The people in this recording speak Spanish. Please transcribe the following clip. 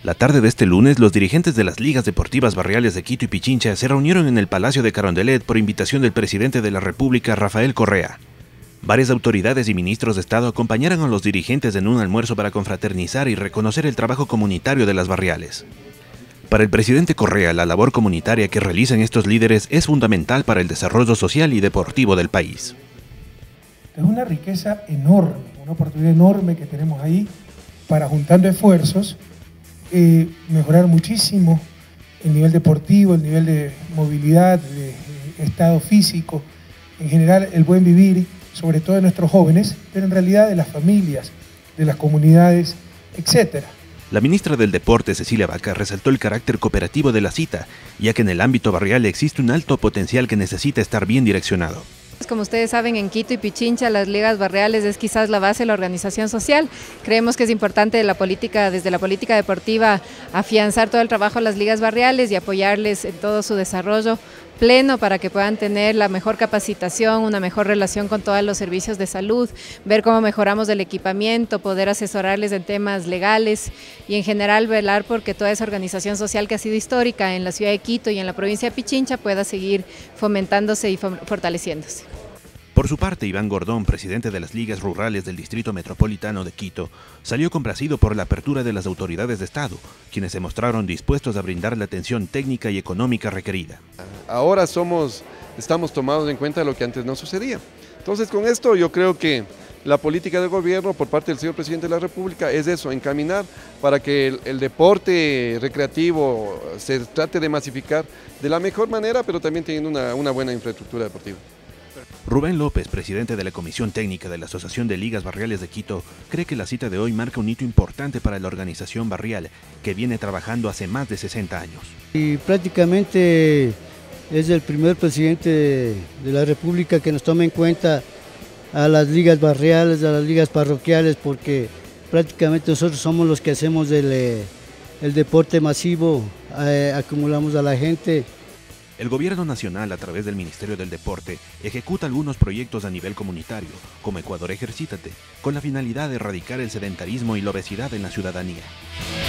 La tarde de este lunes, los dirigentes de las ligas deportivas barriales de Quito y Pichincha se reunieron en el Palacio de Carondelet por invitación del presidente de la República, Rafael Correa. Varias autoridades y ministros de Estado acompañaron a los dirigentes en un almuerzo para confraternizar y reconocer el trabajo comunitario de las barriales. Para el presidente Correa, la labor comunitaria que realizan estos líderes es fundamental para el desarrollo social y deportivo del país. Es una riqueza enorme, una oportunidad enorme que tenemos ahí para, juntando esfuerzos, mejorar muchísimo el nivel deportivo, el nivel de movilidad, de estado físico, en general el buen vivir, sobre todo de nuestros jóvenes, pero en realidad de las familias, de las comunidades, etc. La ministra del Deporte, Cecilia Vaca, resaltó el carácter cooperativo de la cita, ya que en el ámbito barrial existe un alto potencial que necesita estar bien direccionado. Como ustedes saben, en Quito y Pichincha las ligas barriales es quizás la base de la organización social. Creemos que es importante desde la política deportiva, afianzar todo el trabajo de las ligas barriales y apoyarles en todo su desarrollo pleno para que puedan tener la mejor capacitación, una mejor relación con todos los servicios de salud, ver cómo mejoramos el equipamiento, poder asesorarles en temas legales y en general velar porque toda esa organización social que ha sido histórica en la ciudad de Quito y en la provincia de Pichincha pueda seguir fomentándose y fortaleciéndose. Por su parte, Iván Gordón, presidente de las ligas rurales del Distrito Metropolitano de Quito, salió complacido por la apertura de las autoridades de Estado, quienes se mostraron dispuestos a brindar la atención técnica y económica requerida. Ahora estamos tomados en cuenta lo que antes no sucedía. Entonces, con esto yo creo que la política de gobierno por parte del señor presidente de la República es eso, encaminar para que el deporte recreativo se trate de masificar de la mejor manera, pero también teniendo una buena infraestructura deportiva. Rubén López, presidente de la Comisión Técnica de la Asociación de Ligas Barriales de Quito, cree que la cita de hoy marca un hito importante para la organización barrial, que viene trabajando hace más de 60 años. Y prácticamente es el primer presidente de la República que nos toma en cuenta a las ligas barriales, a las ligas parroquiales, porque prácticamente nosotros somos los que hacemos el deporte masivo, acumulamos a la gente. El gobierno nacional, a través del Ministerio del Deporte, ejecuta algunos proyectos a nivel comunitario, como Ecuador Ejercítate, con la finalidad de erradicar el sedentarismo y la obesidad en la ciudadanía.